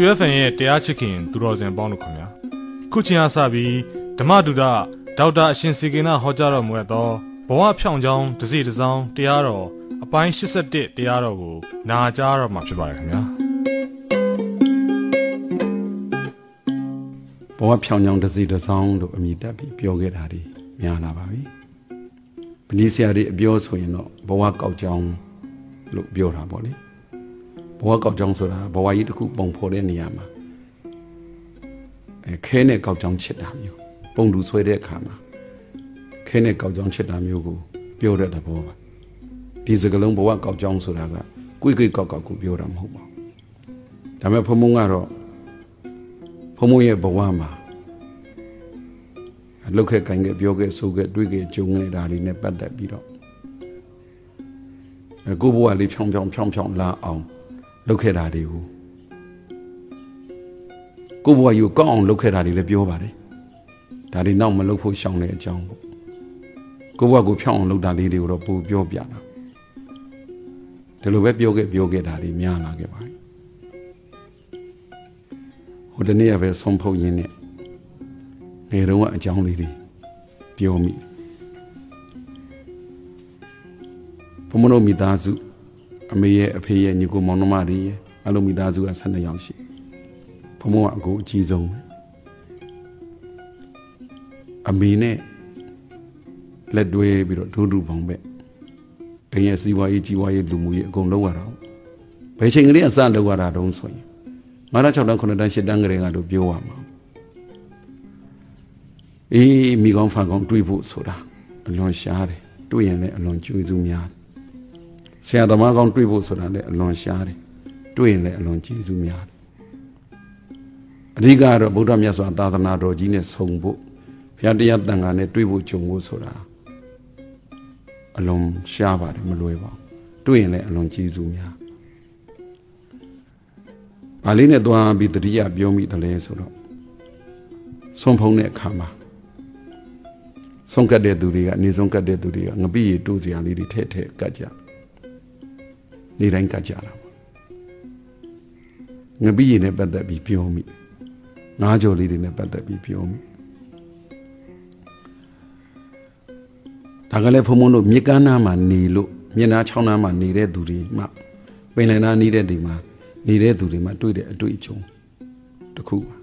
UFN ရဲ့တရားချစ်ခင်သူတော်စင်ပေါင်းတို့ခင်ဗျာခုချိန်အားစပြီးဓမ္မဒုဒဒေါက်တာအရှင်စီကေနဟောကြားတော်မူသောဘဝဖြောင်းချောင်းတစ်စီတစ်စောင်းတရားတော်အပိုင်း81တရားတော်ကိုနာကြားတော်မှာဖြစ်ပါတယ်ခင်ဗျာဘဝဖြောင်းချောင်းတစ်စီတစ်စောင်းတို့အမိတက်ပြီးပြောခဲ့တာဒီများလာပါပြီပဏိဆရာတွေအပြောဆိုရင်တော့ဘဝကောက်ချောင်းလို့ပြောတာပေါ့လေဘဝကောက်ချောင်းဆိုတာဘဝကြီးတစ်ခုပုံဖော်တဲ့နေရာမှာခဲနဲ့ကောက်ချောင်းချစ်တာမျိုးပုံတူဆွဲတဲ့အခါမှာခဲနဲ့ကောက်ချောင်းချစ်တာမျိုးကိုပြောတဲ့သဘောပါဒီစကားလုံးဘဝကောက်ချောင်းဆိုတာကကိုကောက်ကိုပြောတာမဟုတ်ပါဘူးဒါပေမဲ့ဘုံဘုံကတော့ဘုံဘုံရဲ့ဘဝမှာလောက်ခဲ့ကိုင်ခဲ့ပြောခဲ့ဆိုခဲ့တွေးခဲ့ကြုံနေတာတွေနဲ့ပတ်သက်ပြီးတော့ကိုဘဝလေးဖြောင်းလာအောင်လုပ်ခဲ့တာတွေကိုကိုဘဝယူကောက်အောင်လုပ်ခဲ့တာတွေလည်းပြောပါတယ်ဒါတွေနောက်မလုပ်ဖို့ရှောင်တဲ့အကြောင်းပေါ့ကိုဘဝကိုဖြောင်းအောင်လုပ်တာလေးတွေကိုတော့ပို့ပြောပြတာဒီလိုပဲပြောခဲ့တာတွေများလာခဲ့ပါတယ်ဟိုတနေ့ကပဲဆုံးဖုတ်ရင်းနဲ့ငယ်တုန်းကအကြောင်းလေးတွေပြောမိဘုံမနိုမိသားစုအမေရဲ့အဖေရဲ့ညီကိုမောင်နှမတွေရဲ့အလုံးမိသားစုက12ယောက်ရှိဘုံမကအကိုအကြီးဆုံးအမေနဲ့လက်တွဲပြီးတော့ဒုဒုပေါင်းပဲအိမ်ရဲ့စီးပွားရေးကြီးပွားရေးလူမှုရေးအကုန်လုံးရတော့ဘယ်ချိန်ကလေးအစလောက်ရတာတုံးဆိုရင်9 6 9 10 10တန်းကလေးကတော့ပြောရမှာအေးမိကောင်းဖန်ကောင်းတွေးဖို့ဆိုတာအလွန်ရှားတယ်တွေးရင်လည်းအလွန်ကျွေးစုများတယ်ဆရာသမားကောင်းတွေးဖို့ဆိုတာလည်းအလွန်ရှားတယ်တွေးရင်လည်းအလွန်ကျေးဇူးများတယ်အဓိကတော့ဗုဒ္ဓမြတ်စွာသာသနာတော်ကြီးနဲ့ဆုံဖို့ဘုရားတရားတန်ခါနဲ့တွေးဖို့ကြုံဖို့ဆိုတာအလွန်ရှားပါတယ်မလွယ်ပါဘူးတွေးရင်လည်းအလွန်ကျေးဇူးများဘာလေးနဲ့သွားပြီးတတိယပြောမိတယ်လဲဆိုတော့ဆုံးဖုံးတဲ့အခါမှာဆုံးကတ်တဲ့သူတွေကနေဆုံးကတ်တဲ့သူတွေကငပိရီတိုးစရာလေးတွေထဲကတ်ကြနေတိုင်းကတ်ကြတာပေါ့ငပိရီနဲ့ပတ်သက်ပြီးပြောမိငါးကြော်လေးတွေနဲ့ပတ်သက်ပြီးပြောမိဒါကလည်းဘုံဘုံတို့မြေကမ်းနားမှာနေလို့မျက်နှာချောင်းနားမှာနေတဲ့သူတွေမှပင်လယ်နားနေတဲ့ဒီမှာနေတဲ့သူတွေမှတွေ့တဲ့အတွေ့အကြုံတစ်ခုပါ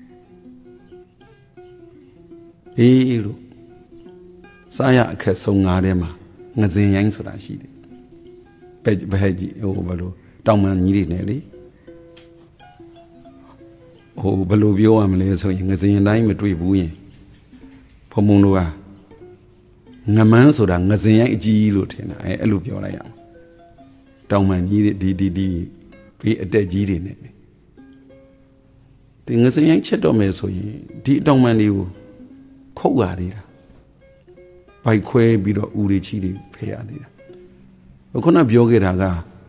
အေးလို့စားရအခက်ဆုံးငါးထဲမှာငစင်ရိုင်းဆိုတာရှိတယ်ဘယ်ကြီးဟိုဘလို့တောင်မှန်ကြီးတွေနဲ့လေဟိုဘလို့ပြောရမလဲဆိုရင်ငစင်တိုင်းမတွေ့ဘူးရင်ဘုံဘုံတို့ကငမန်းဆိုတာငစင်ရိုင်းအကြီးလို့ထင်တာအဲ့လိုပြောလိုက်ရအောင်တောင်မှန်ကြီးတွေဒီဘေးအတက်ကြီးတွေနဲ့ဒီငစင်ရိုင်းချက်တော့မယ်ဆိုရင်ဒီတောင်မှန်တွေကိုခုတ်ရသေးတာဘိုက်ခွဲပြီးတော့ဦးတွေချီတွေဖယ်ရသေးတာခုနပြောခဲ့တာ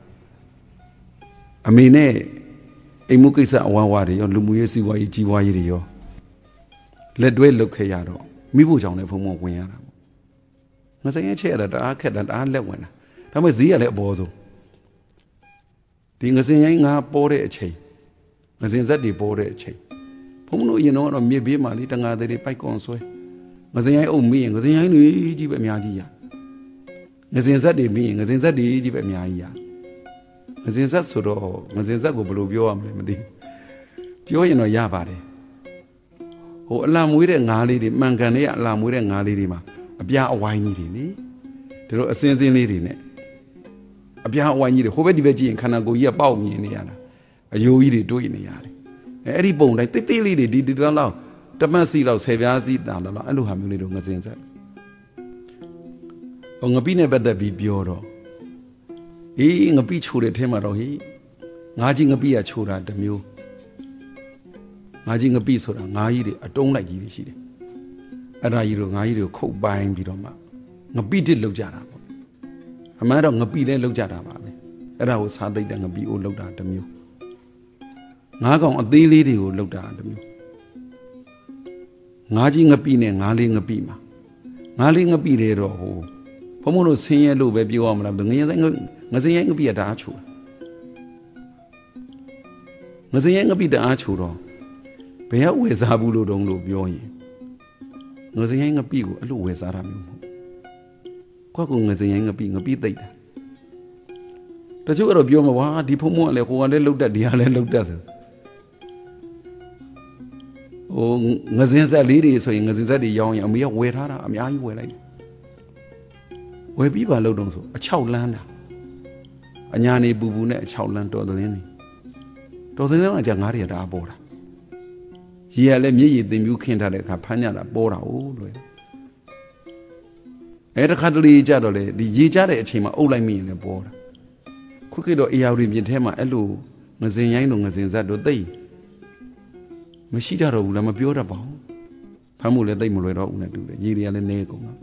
ကအမေနဲ့အိမ်မှုကိစ္စအဝါဝါတွေရောလူမှုရေးစီးပွားရေးကြီးပွားရေးတွေရောလက်တွဲလုပ်ခဲ့ရတော့မိဖို့ကြောင့်လည်းဖုံဖုံဝင်ရတာပေါ့ငစင်ရဲ့ချက်ရတာတအားခက်တာတအားလက်ဝင်တာဒါပေမဲ့ဈေးကလည်းအပေါ်ဆုံးဒီငစင်ရိုင်းငါပေါ်တဲ့အချိန်ငစင်ဇက်တွေပေါ်တဲ့အချိန်ဘုံတို့အရင်တော့မြေဘေးမှာလေးတငါးတွေပိုက်ကွန်ဆွဲငစင်ရိုင်းအုပ်မိရင်ငစင်ရိုင်းတွေကြီးပဲအများကြီးရငစင်ဇက်တွေမိရင်ငစင်ဇက်တွေကြီးပဲအများကြီးရငစင်ဇက်ဆိုတော့ငစင်ဇက်ကိုဘယ်လိုပြောရမလဲမသိပြောရင်တော့ရပါတယ်ဟိုအလာမွေးတဲ့ငါးလေးတွေမှန်ကန်လေးကအလာမွေးတဲ့ငါးလေးတွေမှာအပြားအဝိုင်းကြီးတွေလေဒါတော့အစင်းလေးတွေနဲ့အပြားအဝိုင်းကြီးတွေဟိုဘက်ဒီဘက်ကြည့်ရင်ခန္ဓာကိုယ်ကြီးကပေါက်မြင်နေရတာအယိုးကြီးတွေတွေးနေရတယ်အဲ့ဒီပုံတိုင်းတိတ်တိတ်လေးတွေဒီလောက်တမတ်စီလောက်ဆယ်ပြားစီတာလောက်အဲ့လိုဟာမျိုးလေးတော့ငစင်ဆက်ဟိုငပိနဲ့ပတ်သက်ပြီးပြောတော့အေးငပိချိုတဲ့ထဲမှာတော့ဟေးငါးကြီးငပိကချိုတာတစ်မျိုးငါးကြီးငပိဆိုတာငါးကြီးတွေအတုံးလိုက်ကြီးတွေရှိတယ်အဲ့ဒါကြီးတို့ငါးကြီးတွေကိုခုတ်ပိုင်းပြီးတော့မှငပိတစ်လောက်ကြတာပေါ့အမှန်တော့ငပိလည်းလောက်ကြတာပါပဲအဲ့ဒါကိုစားသိတဲ့ငပိကိုလောက်တာတစ်မျိုးငါးကောင်အသေးလေးတွေကိုလောက်တာတစ်မျိုးငါးကြီးငပိနဲ့ငါးလေးငပိမှာငါးလေးငပိတွေတော့ဟိုဘုံဘုံတို့ဆင်းရဲလို့ပဲပြောရမလားငစင်ရိုင်းငပိကဒါအချိုငစင်ရဲ့ငပိတအားချိုတော့ဘယ်ကဝယ်စားဘူးလို့တုံးလို့ပြောရင်ငစင်ရဲ့ငပိကိုအဲ့လိုဝယ်စားတာမျိုးမဟုတ်ကိုကငစင်ရဲ့ငပိသိပ်တာတချို့ကတော့ပြောမှာဝါဒီဖုံးမကလည်းဟိုကလည်းလှုပ်တတ်ဒီကလည်းလှုပ်တတ်ဆိုဟိုငစင်ဆက်လေးတွေဆိုရင်ငစင်ဆက်တွေရောင်းရင်အမေကဝယ်ထားတာအများကြီးဝယ်လိုက်တယ်ဝယ်ပြီးပါလို့တုံးဆိုအချောက်လန်းတာအညာနေပူနဲ့အချောက်လန်းတော်သလင်းနေတော်သလင်းကကြာငါးတွေကတအားပေါ်တာရေကလည်းမျက်ရည်တင်ပြူးခင်းထားတဲ့အခါဖမ်းညတာပေါ်တာဟုတ်လွယ်အဲ့တခါတလေကြတော့လေဒီရေကြတဲ့အချိန်မှာအုပ်လိုက်မိရင်လည်းပေါ်တာခုခေတ်တော့အေယာရီပြင်ထဲမှာအဲ့လိုငစင်ရိုင်းတို့ငစင်ဇက်တို့သိမရှိကြတော့ဘူးလားမပြောတတ်ပါဘူးဖမ်းမှုလည်းသိမလွယ်တော့ဘူးနဲ့တူတယ်ရေတွေကလည်းနေကုန်တာ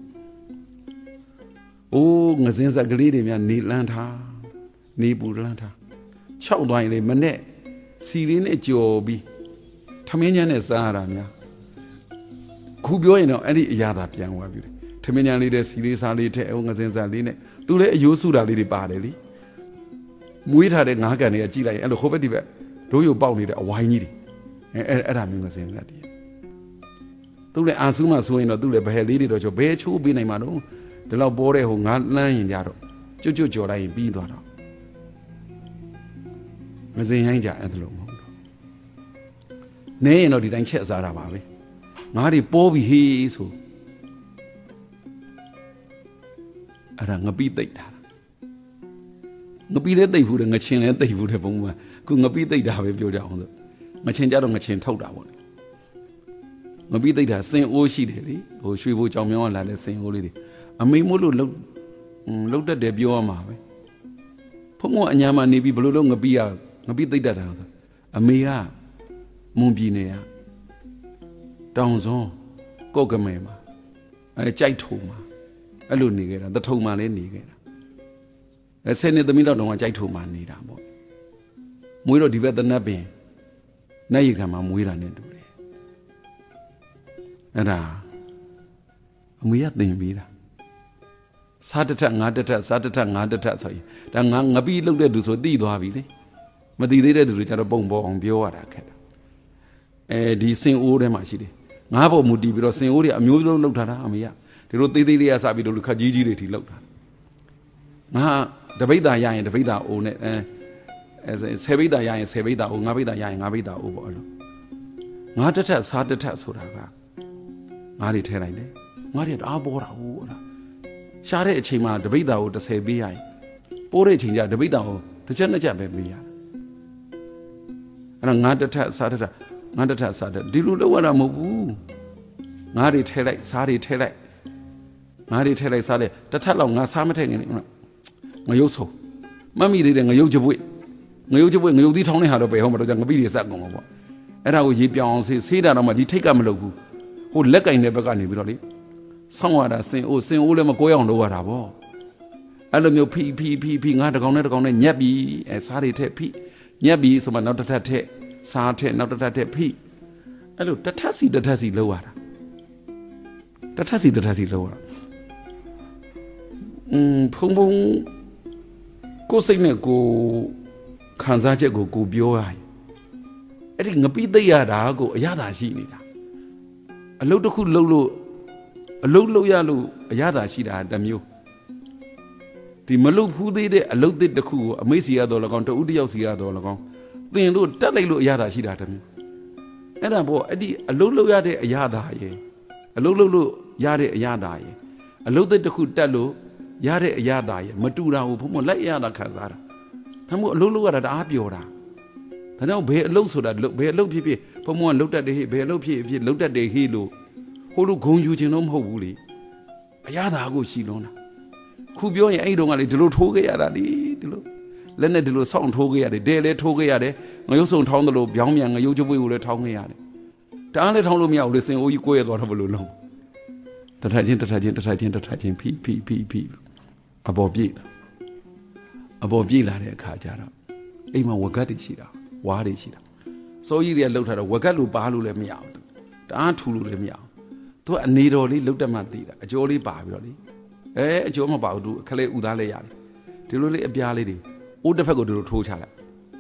အိုးငစင်ဇက်ကလေးတွေများနေလန်းထားနေပူလန်းထား6သွားရင်လေမနဲ့စီလေးနဲ့ကြော်ပြီးထမင်းညမ်းနဲ့စားရတာများခုပြောရင်တော့အဲ့ဒီအရာသာပြန်သွားပြီထမင်းညမ်းလေးတဲ့စီလေးစားလေးထည့်အောင်ငစင်ဇက်လေးနဲ့သူလည်းအယိုးစုတာလေးတွေပါတယ်လေမွေးထားတဲ့ငါးကန်တွေကကြည့်လိုက်ရင်အဲ့လိုခိုးဘက်ဒီဘက်တို့ရုပ်ပေါက်နေတဲ့အဝိုင်းကြီးတွေအဲ့ဒါမျိုးငစင်ဇက်တွေသူလည်းအာဆူးမှဆိုရင်တော့သူလည်းဘယ်လေးတွေတော့ဘယ်ချိုးပေးနိုင်မှာတော့ဒီလောက်ပေါ်တဲ့ဟိုငါလန်းရင်ကြတော့ကျွတ်ကြော်လိုက်ရင်ပြီးသွားတော့ငစင်ဟိုင်းကြအဲ့လိုမဟုတ်တော့နေရင်တော့ဒီတိုင်းချက်စားတာပါပဲငါတွေပေါ်ပြီးဟေးဆိုအဲ့ဒါငပိသိပ်တာငပိလည်းသိပ်ဘူးတယ်ငချင်းလည်းသိပ်ဘူးတယ်ဘုံမှာခုငပိသိပ်တာပဲပြောကြအောင်ဆိုငချင်းကြတော့ငချင်းထုတ်တာပေါ့လေငပိသိပ်တာစင်အိုးရှိတယ်လေဟိုရွှေဘိုးကြောင်မြောင်းကလာတဲ့စင်အိုးလေးတွေအမေမို့လို့လှုပ်တတ်တယ်ပြောရမှာပဲဖုံးကအညာမှာနေပြီးဘလို့လို့ငပိသိပ်တတ်တာဆိုအမေကမွန်ပြည်နယ်ကတောင်စွန်းကော့ကမဲမှာကြိုက်ထုံမှာအဲ့လိုနေခဲ့တာတထုံမှာလည်းနေခဲ့တာဆယ်နှစ်သမီးတော့ကြိုက်ထုံမှာနေတာပေါ့မွေးတော့ဒီဘက်တနတ်ပင်နိုင်ရခံမှာမွေးတာနဲ့တူတယ်အဲ့ဒါအမေကသင်ပြီးတာစားတထက်ငါတထက်စားတထက်ငါတထက်ဆိုရင်ဒါငါပြီးလှုပ်တဲ့သူဆိုသိသွားပြီလေမသိသေးတဲ့သူတွေကျတော့ပုံပေါ်အောင်ပြောရတာခက်တာဒီစင်အိုးထဲမှာရှိတယ်ငါးပေါ်မူတည်ပြီးတော့စင်အိုးတွေအမျိုးမျိုးလှုပ်ထားတာအမေကဒီလိုသေးသေးလေးရစပြီးတော့လူခက်ကြီးကြီးတွေထိလှုပ်တာငါတပိတ်တာရရင်တပိတ်တာအိုးနဲ့ဆယ်ပိတ်တာရရင်ဆယ်ပိတ်တာအိုးငါးပိတ်တာရရင်ငါးပိတ်တာအိုးပေါ့အဲ့လိုငါတထက်စားတထက်ဆိုတာကငါးတွေထဲလိုက်တယ်ငါးတွေတအားပေါ်တာဟိုအဲ့ဒါရှားတဲ့အချိန်မှာတပိတ်တာကို30ပေးရရင်ပိုးတဲ့အချိန်ကျတပိတ်တာကိုတစ်ချက်နှစ်ချက်ပဲပေးရအဲ့ဒါငါတထက်စားတထက်ငါတထက်စားတဲ့ဒီလိုလောက်ရတာမဟုတ်ဘူးငါးတွေထဲလိုက်စားတွေထဲလိုက်ငါးတွေထဲလိုက်စားလေတစ်ထက်လောက်ငါစားမထည့်ခင်ငရုတ်ဆုံးမမိသေးတယ်ငရုတ်ကြပွေငရုတ်သီးထောင်းတဲ့ဟာတော့ပဲဟောမတော့ငပိတွေစက်ကုန်မှာပေါ့အဲ့ဒါကိုရေပြောင်းဆေးတာတော့မှဒီထိတ်ကမလုပ်ဘူးဟိုလက်ကင်တဲ့ဘက်ကနေပြီးတော့လေဆောင်းရတာစင်အိုးလည်းမကိုးအောင်လုပ်ရတာပေါ့အဲ့လိုမျိုးဖိငါတကောင်နဲ့ညက်ပြီးစားတွေထက်ဖိညက်ပြီးဆိုမှနောက်တစ်ထပ်ထက်စားထက်နောက်တစ်ထပ်ထက်ဖိအဲ့လိုတစ်ထပ်စီလုပ်ရတာတစ်ထပ်စီလုပ်ရတာဖုံကိုစိတ်နဲ့ကိုခံစားချက်ကိုပြောရရင်အဲ့ဒီငပိသိရတာကိုအရသာရှိနေတာအလုပ်တစ်ခုလုပ်လို့အလုပ်ရလို့အရသာရှိတာတမျိုးဒီမလုပ်ဖူးသေးတဲ့အလုပ်သစ်တစ်ခုကိုအမေစီရတော့၎င်းတဦးတယောက်စီရတော့၎င်းသင်လို့တက်လိုက်လို့အရသာရှိတာတမျိုးအဲ့ဒါပေါ့အဲ့ဒီအလုပ်ရတဲ့အရသာရဲ့အလုပ်လို့ရတဲ့အရသာရဲ့အလုပ်သစ်တစ်ခုတက်လို့ရတဲ့အရသာရဲ့မတူတာကိုဘုံမလက်ရတာခံစားတာဒါမို့အလုပ်ရတာတအားပျော်တာဒါကြောင့်ဘယ်အလုပ်ဆိုတာဘယ်အလုပ်ဖြစ်ဘုံမကလုတ်တတ်တယ်ဟေ့ဘယ်အလုပ်ဖြစ်လုတ်တတ်တယ်ဟေ့လို့ဟိုလိုဂုံယူခြင်းတော့မဟုတ်ဘူးလေအရသာကိုရှိလုံးတာခုပြောရင်အဲ့ဒီတော့ကလေဒီလိုထိုးခဲ့ရတာလေဒီလိုလက်နဲ့ဒီလိုစောင့်ထိုးခဲ့ရတယ်ဒဲလဲထိုးခဲ့ရတယ်ငရုတ်စုံထောင်းတယ်လို့ပြောင်းမြန်ငရုတ်ချပွေကိုလည်းထောင်းခဲ့ရတယ်တအားလည်းထောင်းလို့မရဘူးလေစင်အိုးကြီးကိုရသွားတော့ဘလို့လုံးတထချင်းဖိအပေါ်ပြေးလာတဲ့အခါကျတော့အိမ်မှာဝက်ကတ်တွေရှိတာဝါးတွေရှိတာစိုးကြီးတွေကလှုပ်ထားတော့ဝက်ကတ်လို့ပါလို့လည်းမရဘူးတအားထူလို့လည်းမရဘူးသူကအနေတော်လေးလှုပ်တတ်မှသိတာအကျော်လေးပါပြီးတော့လေအကျော်မပါဘူးသူအခလေးဥသားလေးရတယ်ဒီလိုလေးအပြားလေးတွေအိုးတစ်ဖက်ကိုဒီလိုထိုးချလိုက်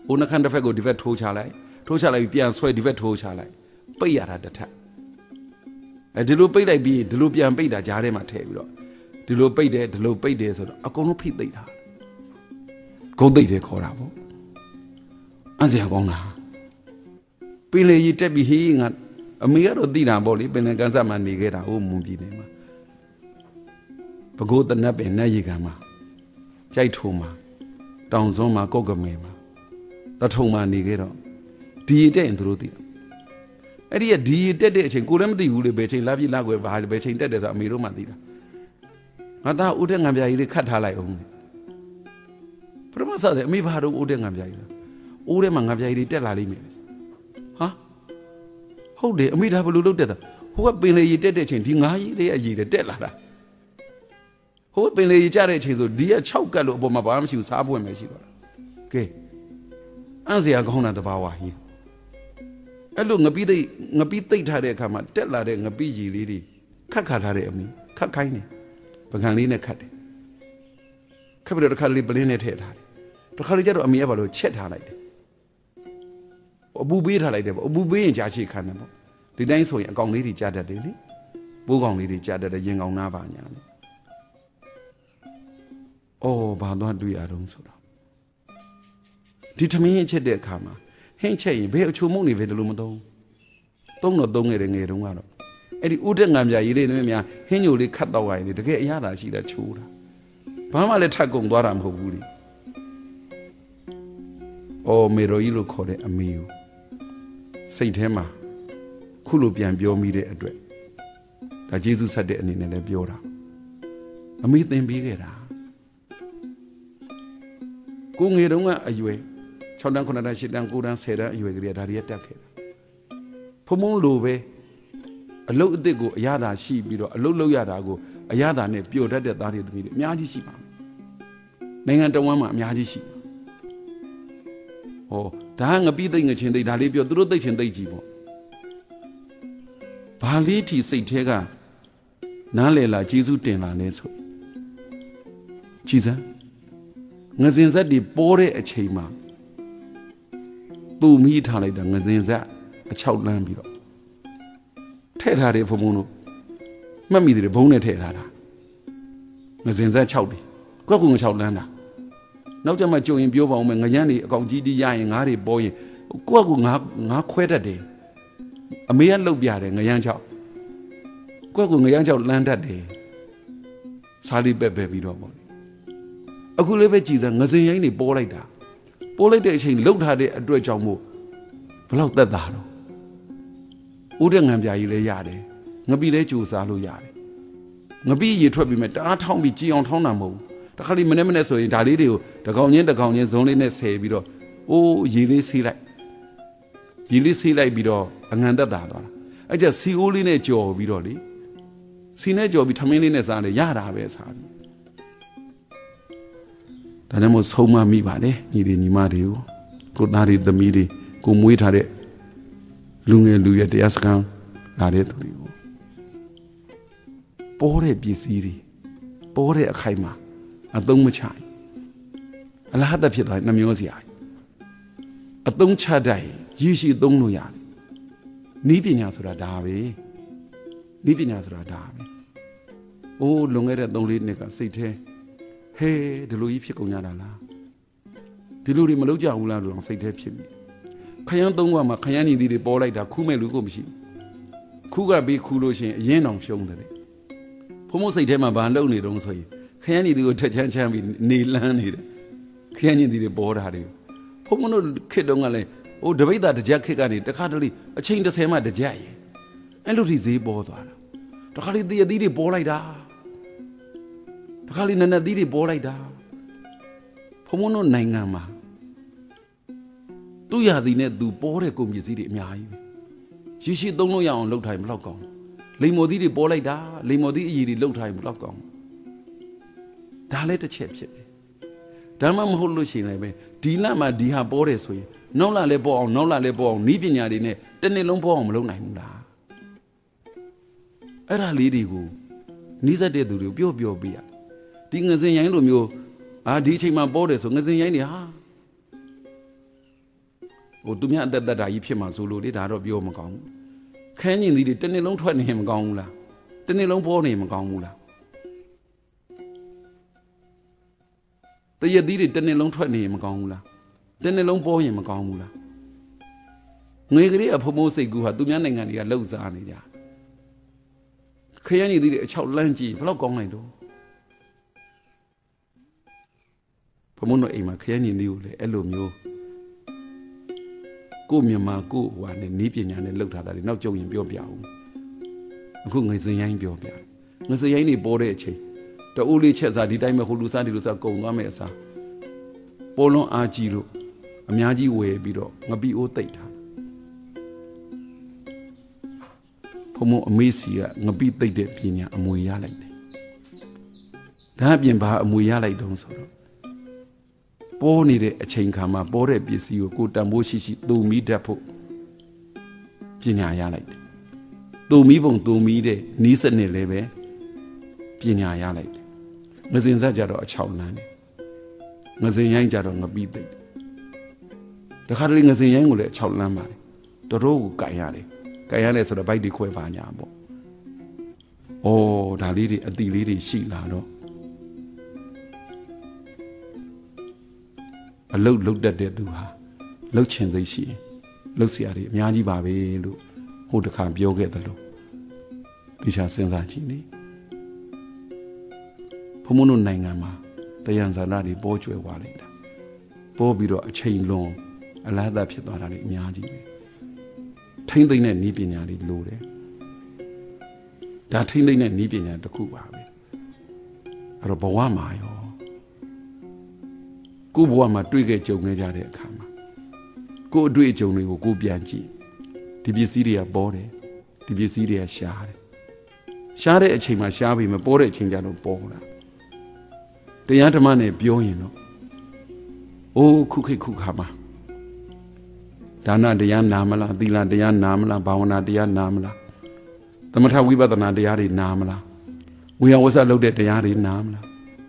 အိုးနှခမ်းတစ်ဖက်ကိုဒီဘက်ထိုးချလိုက်ပြီးပြန်ဆွဲဒီဘက်ထိုးချလိုက်ပိတ်ရတာတစ်ထပ်ဒီလိုပိတ်လိုက်ပြီးဒီလိုပြန်ပိတ်တာကြားထဲမှာထည့်ပြီးတော့ဒီလိုပိတ်တယ်ဆိုတော့အကုန်လုံးဖိသိမ့်တာဂုံးသိမ့်တယ်ခေါ်တာပေါ့အစရာကောင်းတာပင်လေကြီးတက်ပြီးဟေးငါအမေကတော့သိတာပေါ့လေပင်လယ်ကန်ဆက်မှာနေခဲ့တာဟိုမွန်ပြည်နယ်မှာပဲခူးတနတ်ပင်နတ်ရီကန်မှာကြိုက်ထုံမှာတောင်စွန်းမှာကောက်ကမဲမှာတထုံမှာနေခဲ့တော့ဒီတက်ရင်သူတို့သိတယ်အဲ့ဒီကဒီတက်တဲ့အချိန်ကိုလည်းမသိဘူးလေဘယ်ချိန်လာပြည့်လာကွယ်ဘာဘယ်ချိန်တက်တယ်ဆိုအမေတို့မှသိတာငါသားဦးတဲ့ငံပြာကြီးလေးခတ်ထားလိုက်အောင်ပထမဆက်တယ်အမေဘာတော့ဦးတဲ့ငံပြာကြီးလားဦးထဲမှာငံပြာကြီးလေးတက်လာလိမ့်မယ်ဟာဟုတ်တယ်အမေဒါဘယ်လိုလုပ်တက်တာဟိုကပင်လေကြီးတက်တဲ့အချိန်ဒီငါးကြီးလေးအကြီးတယ်တက်လာတာဟိုပင်လေကြီးကြတဲ့အချိန်ဆိုဒီက6ကတ်လို့အပေါ်မှာဘာမှမရှိဘူးစားပွင့်ပဲရှိတော့ကဲအန်စရာကောင်းတာတဘာဝကြီးအဲ့လိုငပိသိပ်ထားတဲ့အခါမှာတက်လာတဲ့ငပိကြီးလေးတွေခတ်ထားတဲ့အမိခတ်ခိုင်းတယ်ပကံလေးနဲ့ခတ်တယ်ခတ်ပြီးတော့တစ်ခါလေးပလင်းနဲ့ထည့်ထားတယ်တစ်ခါလေးကျတော့အမိကဘာလို့ချက်ထားလိုက်တယ်အပူပေးထားလိုက်တယ်ပေါ့အပူပေးရင်ကြာချိခံတယ်ပေါ့ဒီတိုင်းဆိုရင်အကောင်လေးတွေကြာတတ်တယ်လေပိုးကောင်လေးတွေကြာတတ်တယ်ရင်ကောင်နားပါညာလေအော်ဘာသွားတွေ့ရတော့ဆိုတော့ဒီထမင်းချက်တဲ့အခါမှာဟင်းချက်ရင်ဘယ်အချိုမုံနေပဲတလို့မသုံးတော့ငယ်တုန်းကတော့အဲ့ဒီဥဒက်ငံပြာကြီးလေးနဲ့များဟင်းညိုလေးခတ်တော့ရရင်တကယ်အရသာရှိတာချိုးတာဘာမှလည်းထပ်ကုန်သွားတာမဟုတ်ဘူးလေအော်မေရိုကြီးလို့ခေါ်တဲ့အမေကိုစိတ်ထဲမှာခုလိုပြန်ပြောမိတဲ့အတွက်ဒါယေရှုဆက်တဲ့အနေနဲ့လည်းပြောတာအမေသင်ပေးခဲ့တာကိုငယ်တုန်းကအရွယ်6တန်း9တန်း10တန်း9တန်း10တန်းအရွယ်ကလေးဒါတွေကတက်ခဲ့တာဖုံလိုပဲအလုတ်အစ်စ်ကိုအရသာရှိပြီးတော့အလုတ်လောက်ရတာကိုအရသာနဲ့ပျော်တတ်တဲ့သားတွေသမီးတွေအများကြီးရှိပါမယ်နိုင်ငံတော်ဝန်မှာအများကြီးရှိဟောဒါငပိသိမ့်ငချင်းသိဒါလေးပြောသူတို့သိချင်းသိကြည့်ပေါ့ဘာလေးထီစိတ်ထဲကနားလေလာယေရှုတင်လာလဲဆိုကြည်စမ်းငစင်ဆက်ဒီပိုးတဲ့အချိန်မှာသူ့မိထားလိုက်တာငစင်ဆက်အချောက်လန်းပြီးတော့ထည့်ထားတယ်ဘုံတို့မှတ်မိတယ်ဘုံနဲ့ထည့်ထားတာငစင်ဆက်6ပြီကွက်ကူ6လန်းတာနောက်ကျမှကြုံရင်ပြောပါအောင်မယ်ငရမ်းတွေအကောင်ကြီးတီးရရင်ငါးတွေပေါ်ရင်ကိုယ့်ကူငါခွဲတတ်တယ်အမေကလှုပ်ပြတယ်ငရမ်း6ကိုယ့်ကူငရမ်း6လန်းတတ်တယ်စားလိပဲ့ပြီးတော့ပေါ့အခုလေးပဲကြည်စမ်းငစင်ရိုင်းတွေပေါ်လိုက်တာပေါ်လိုက်တဲ့အချိန်လှုပ်ထားတဲ့အတွက်ကြောင့်မို့ဘလောက်သက်သာတော့ဦးတဲ့ငံပြာကြီးလည်းရတယ်ငပိလည်းကြိုစားလို့ရတယ်ငပိရေထွက်ပြီးမှတအားထောင်းပြီးကြည်အောင်ထောင်းတာမဟုတ်ဘူးတခါလေးမနေ့ဆိုရင်ဒါလေးတွေကိုတကောင်ချင်းဇုံးလေးနဲ့ဆယ်ပြီးတော့အိုးရေလေးဆေးလိုက်ပြီးတော့အငံသက်သာသွားတာအဲ့ကျစီအိုးလေးနဲ့ကြော်ပြီးတော့လေစီနဲ့ကြော်ပြီးထမင်းလေးနဲ့စားတယ်ရတာပဲစားပြီးဒါနဲ့မို့ဆုံးမမိပါလေညီတွေညီမတွေကိုသားတွေသမီးတွေကိုမွေးထားတဲ့လူငယ်လူရွယ်တရားစခန်းလာတဲ့သူတွေကိုပေါ်တဲ့ပစ္စည်းတွေပေါ်တဲ့အခိုက်မှာအသုံးမချအလားတဖြစ်သွားနှမျိုးစရာအသုံးချတတ်ရရှိသုံးလို့ရတယ်နီးပညာဆိုတာဒါပဲနီးပညာဆိုတာဒါပဲအိုးလွန်ခဲ့တဲ့3-4နှစ်ကစိတ်ထဲဟဲဒီလိုကြီးဖြစ်ကုန်ကြတာလားဒီလိုတွေမလုပ်ကြဘူးလားလို့စိတ်ထဲဖြစ်မိခရမ်း3ခွမှာခရမ်းညီသီးတွေပေါ်လိုက်တာခူးမဲ့လူကိုမရှိဘူးခူးကပြီးခူးလို့ရှိရင်အရင်တောင်ရှုံးတယ်ဖုံစိတ်ထဲမှာဘာလုံနေတုံးဆိုရင်ခရမ်းညီသီးကိုထက်ချမ်းပြီးနေလန်းနေတယ်ခရမ်းညီသီးတွေပေါ်တာတွေဖုံတို့ခစ်တုံးကလည်းဟိုတပိတ်တာတကြက်ခစ်ကနေတခါတလေအချိန်30မှတကြက်ရယ်အဲ့လိုထိဈေးပေါ်သွားတာတခါလေတရသီးတွေပေါ်လိုက်တာတခါလေနနသီးတွေပေါ်လိုက်တာဖုံတို့နိုင်ငံမှာသူ့ရသည်နဲ့သူပေါ်တဲ့ကုန်ပစ္စည်းတွေအများကြီးပဲရှိသုံးလို့ရအောင်လှုပ်ထိုင်မလောက်ကောင်းလိမ္မော်သီးတွေပေါ်လိုက်တာလိမ္မော်သီးအရည်တွေလှုပ်ထိုင်မလောက်ကောင်းဒါလည်းတစ်ချက်ဖြစ်တယ်ဒါမှမဟုတ်လို့ရှိရင်လည်းပဲဒီလမှာဒီဟာပေါ်တယ်ဆိုရင်နောက်လလည်းပေါ်အောင်နီးပညာတွေနဲ့တစ်နှစ်လုံးပေါ်အောင်မလုပ်နိုင်ဘူးလားအဲ့ဒါလေးတွေကိုနီးစပ်တဲ့သူတွေပြောပြရဒီငစင်ရိုင်းလိုမျိုးဒီအချိန်မှာပေါ်တယ်ဆိုငစင်ရိုင်းတွေဟာသူများအသက်သက်တာကြီးဖြစ်မှာဆိုလို့လေဒါတော့ပြောမကောင်းဘူးခန်းကျင်သီးတွေတစ်နှစ်လုံးထွက်နေမကောင်းဘူးလားတစ်နှစ်လုံးပေါ်နေမကောင်းဘူးလားတရသီးတွေတစ်နှစ်လုံးထွက်နေမကောင်းဘူးလားတစ်နှစ်လုံးပေါ်ရင်မကောင်းဘူးလားငွေကလေးအဖမိုးစိတ်ကူဟာသူများနိုင်ငံတွေကလှုပ်စားနေကြခရမ်းကျင်သီးတွေအချောက်လန့်ကြည့်ဘယ်တော့ကောင်းနိုင်တော့ဖမိုးတို့အိမ်မှာခရမ်းကျင်သီးကိုလေအဲ့လိုမျိုးကိုမြန်မာကိုဟွာနဲ့နီးပညာနဲ့လှုပ်ထားတာလေနောက်ကြုံရင်ပြောပြအောင်အခုငွေစင်ရိုင်းပြောပြငွေစင်ရိုင်းနေပေါ်တဲ့အချိန်တအိုးလေးချက်စားဒီတိုင်းပဲဟိုလူစားဒီလူစားကုံသွားမယ်အစားပေါ်လွန်အားကြီးတို့အများကြီးဝယ်ပြီးတော့ငပိအိုးတိတ်ထားဖမိုးအမေစီကငပိတိတ်တဲ့ပညာအမွေရလိုက်တယ်ဒါအပြင်ဘာအမွေရလိုက်တုံးဆိုတော့ပေါ်နေတဲ့အချိန်ခါမှာပေါ်တဲ့ပစ္စည်းကိုတန်ဖိုးရှိသူမိတတ်ဖို့ပညာရလိုက်တယ်သူမိပုံသူမိတဲ့နီးစနစ်လည်းပဲပညာရလိုက်တယ်ငစင်ဆက်ကြတော့အချောက်လန်းတယ်ငစင်ရိုင်းကြတော့ငပိသိပ်တခါတလေငစင်ရိုင်းကိုလည်းအချောက်လန်းပါတယ်တော်တော်ကိုကြိုင်ရတယ်ဆိုတော့ဘိုက်တွေခွဲပါညာပေါ့ဒါလေးတွေအတီလေးတွေရှိလာတော့အလုတ်လုတ်တတ်တဲ့သူဟာလှုပ်ချင်စိတ်ရှိရင်လှုပ်เสียရတယ်အများကြီးပါပဲလို့ဟိုတခါပြောခဲ့တယ်လို့ဒီချာစဉ်းစားကြည့်နေဖုံမုန်းတို့နိုင်ငံမှာတရားဇာတာတွေပေါ်ကျွယ်သွားလိုက်တာပေါ်ပြီးတော့အချိန်လွန်အလားတူဖြစ်သွားတာတွေအများကြီးပဲထိမ့်သိမ့်တဲ့နည်းပညာတွေလိုတယ်ဒါထိမ့်သိမ့်တဲ့နည်းပညာတစ်ခုပါပဲအဲ့တော့ဘဝမှာရောကိုယ့်ဘဝမှာတွေ့ခဲ့ကြုံခဲ့ကြတဲ့အခါမှာကိုယ့်အတွေ့အကြုံတွေကိုကိုပြန်ကြည့်ဒီပစ္စည်းတွေကပေါ်တယ်ဒီပစ္စည်းတွေကရှားတယ်ရှားတဲ့အချိန်မှာရှားပြီးမပေါ်တဲ့အချိန်ကျတော့ပေါ်လာတရားဓမ္မနဲ့ပြောရင်တော့ခုခေတ်ခုခါမှာဒါနတရားနာမလားသီလတရားနာမလားဘာဝနာတရားနာမလားသမထဝိပဿနာတရားတွေနာမလားဝိယဝဆလုပ်တဲ့တရားတွေနာမလား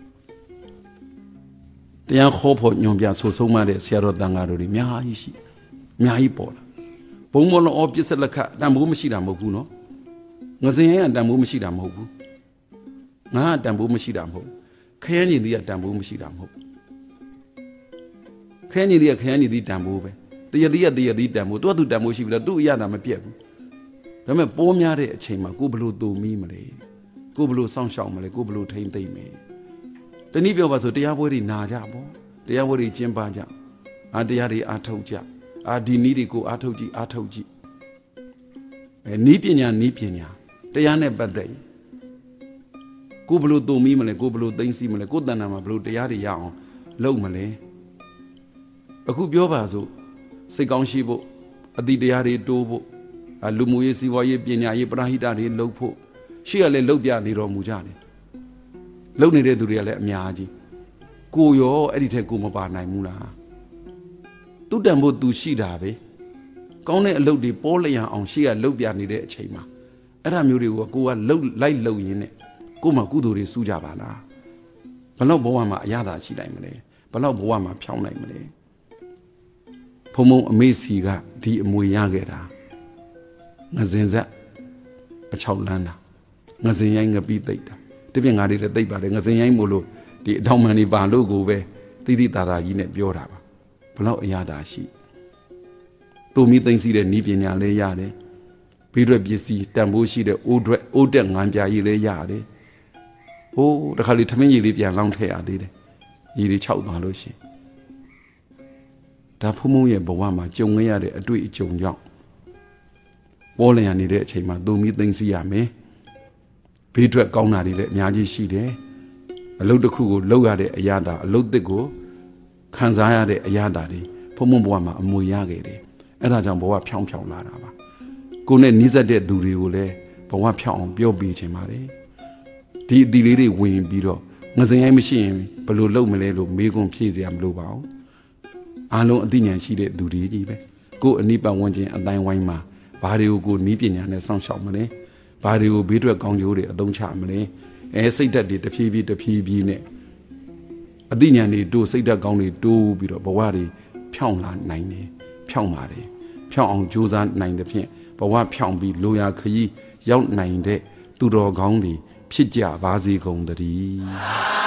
တရားခေါ်ဖို့ညွန်ပြဆိုဆုံးမတဲ့ဆရာတော်တန်ဃာတို့တွေအများကြီးရှိအများကြီးပေါ်လာဘုံဘောလုံးပြစ်စက်လက်ခတန်ဖိုးမရှိတာမဟုတ်ဘူးနော်ငစင်ရတန်ဖိုးမရှိတာမဟုတ်ဘူးငါတန်ဖိုးမရှိတာမဟုတ်ခရမ်းညီသည်ကတန်ဖိုးမရှိတာမဟုတ်ခရမ်းညီသည်ကခရမ်းညီသည်တန်ဖိုးပဲတရသည်ကတရသည်တန်ဖိုးသူတန်ဖိုးရှိပြီလားသူ့အရတာမပြတ်ဘူးဒါပေမဲ့ပိုးများတဲ့အချိန်မှာကိုဘလို့တူမီးမလဲကိုဘလို့စောင့်ရှောက်မလဲကိုဘလို့ထိမ့်သိမ့်မယ်တနည်းပြောပါဆိုတရားပွဲတွေနာကြပေါ့တရားပွဲတွေကျင်းပကြတရားတွေအားထုတ်ကြဒီနည်းတွေကိုအားထုတ်ကြည့်နည်းပညာတရားနဲ့ပတ်သက်ကိုဘလို့တုံမီးမလဲကိုဘလို့သိမ့်စီမလဲကိုတဏ္ဍာမှာဘလို့တရားတွေရအောင်လုပ်မလဲအခုပြောပါစို့စိတ်ကောင်းရှိဖို့အတိတရားတွေတိုးဖို့လူမှုရေးစီးပွားရေးပညာရေးပရဟိတတွေလုပ်ဖို့ရှေ့ကလည်းလုပ်ပြနေတော်မူကြတယ်လုံနေတဲ့သူတွေကလည်းအများကြီးကိုရောအဲ့ဒီထက်ကိုမပါနိုင်ဘူးလားသူတန်ဖို့သူရှိတာပဲကောင်းတဲ့အလုပ်တွေပေါ်လျံအောင်ရှေ့ကလုပ်ပြနေတဲ့အချိန်မှာအဲ့ဒါမျိုးတွေကိုကိုကလှုပ်လိုက်လှုပ်ရင်းနဲ့ကိုမှကုသိုလ်တွေစုကြပါလားဘလောက်ဘဝမှာအရသာရှိနိုင်မလဲဘလောက်ဘဝမှာဖြောင်းနိုင်မလဲဖုံဖုံအမေစီကဒီအမွေရခဲ့တာငစင်ဆက်အချောက်လန်းတာငစင်ရိုင်းငပိသိပ်တာတပြည့်ငါတွေလည်းသိပ်ပါတယ်ငစင်ရိုင်းမို့လို့ဒီအထောက်မှန်တွေပါလို့ကိုပဲတိတိတာတာကြီးနဲ့ပြောတာပါဘလောက်အရသာရှိသူမိသိမ့်စီတဲ့နီးပညာလည်းရတယ်ပြီးတော့ပစ္စည်းတန်ဖိုးရှိတဲ့အိုးတက်ငန်းပြာကြီးလည်းရတယ်တခါလေထမင်းကြီးလေးပြန်လောင်းထည့်ရသေးတယ်ရေတွေခြောက်သွားလို့ရှိရင်ဒါဖုံဖုံရဲ့ဘဝမှာကြုံခဲ့ရတဲ့အတွေ့အကြုံကြောင့်ပေါ်လျံနေတဲ့အချိန်မှာသူမိသိမ့်စီရမယ်ဘေးထွက်ကောင်းတာတွေလည်းအများကြီးရှိတယ်အလုပ်တစ်ခုကိုလုပ်ရတဲ့အရာတာအလုပ်သစ်ကိုခံစားရတဲ့အရာတာတွေဖုံဖုံဘဝမှာအမွေရခဲ့တယ်အဲ့ဒါကြောင့်ဘဝဖြောင်းလာတာပါကိုနဲ့နီးစပ်တဲ့သူတွေကိုလည်းဘဝဖြောင်းအောင်ပြောပြချင်ပါတယ်ဒီအတီလေးတွေဝင်ပြီးတော့ငစင်ရိုင်းမရှိရင်ဘယ်လိုလုပ်မလဲလို့မေးခွန်းဖြေစရာမလိုပါဘူးအားလုံးအသိဉာဏ်ရှိတဲ့သူတွေကြီးပဲကိုအနိပတ်ဝန်းကျင်အတိုင်းဝိုင်းမှာဘာတွေကိုကိုနီးပညာနဲ့စောင့်ရှောက်မလဲဘာတွေကိုဘေးထွက်ကောင်းကျိုးတွေအသုံးချမလဲစိတ်ဓာတ်တွေတဖြည်းဖြည်းနဲ့အသိဉာဏ်တွေတိုးစိတ်ဓာတ်ကောင်းတွေတိုးပြီးတော့ဘဝတွေဖြောင်းလာနိုင်တယ်ဖြောင်းပါတယ်ဖြောင်းအောင်ကြိုးစားနိုင်တဲ့ဖြင့်ဘဝဖြောင်းပြီးလိုရာခရီးရောက်နိုင်တဲ့သူတော်ကောင်းတွေဖြစ်ကြပါစေကုန်သတည်း